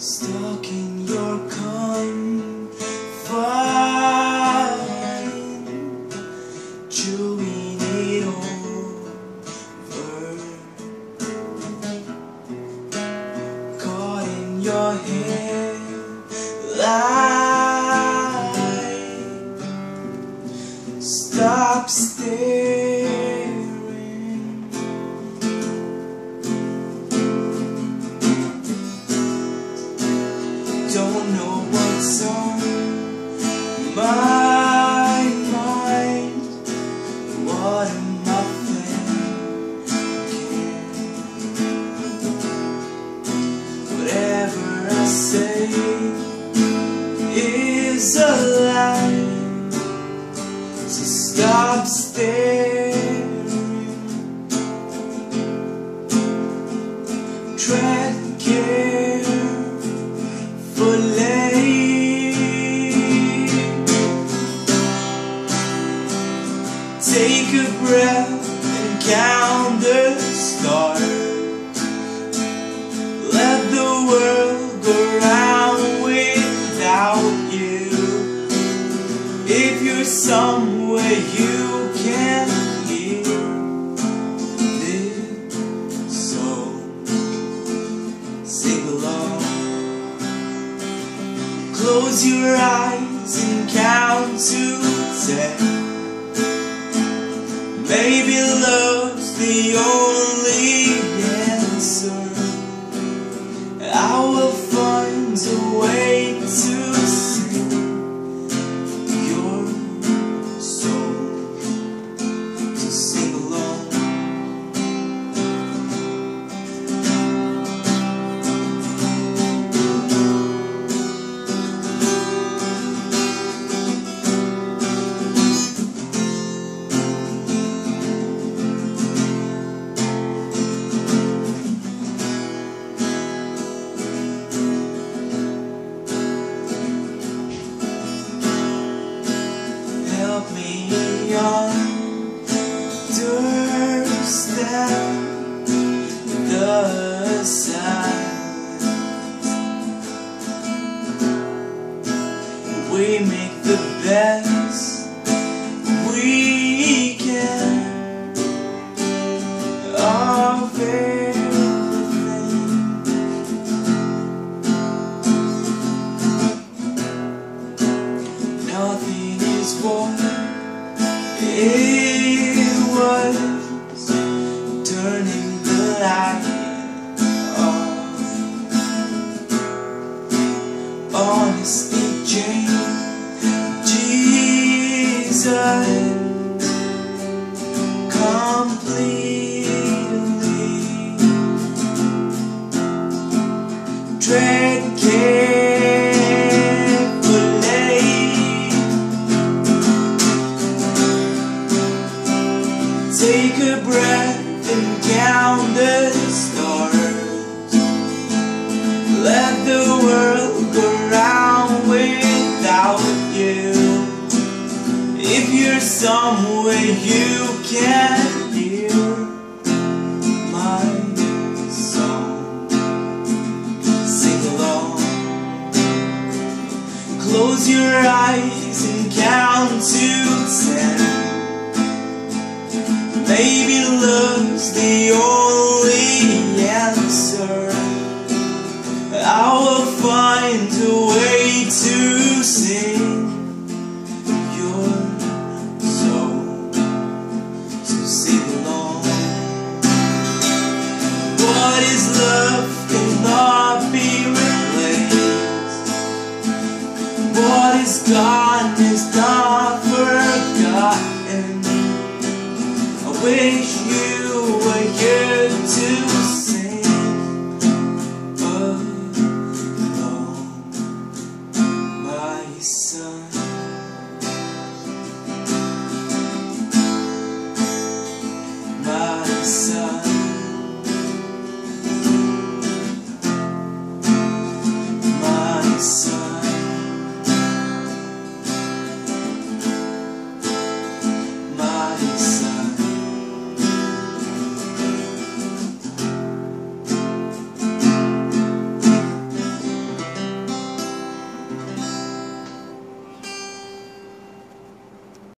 Stuck in your confine, chewing it over, caught in your headlight. Stop staring. Don't know what's on my mind. What am I thinking? Whatever I say is a lie, so stop staring. Tread carefully. Take a breath and count the stars. Let the world go round without you. If you're somewhere you can hear this song, sing along. Close your eyes and count to 10. Maybe love's the only answer. I will find a way to sing your soul, so sing along. Help me understand the signs. We make the best we can of everything. Nothing is what it was. Turning the light off. Honesty changes completely. Tread carefully. Take a breath and count the stars. Let the world go round without you. If you're somewhere you can hear my song, sing along. Close your eyes and count to 10. Maybe love's the only answer. I will find a way to sing your soul, so sing along. What is love cannot be replaced. What is gone is not forgotten. I wish you were here to sing along, my son, my son, my son.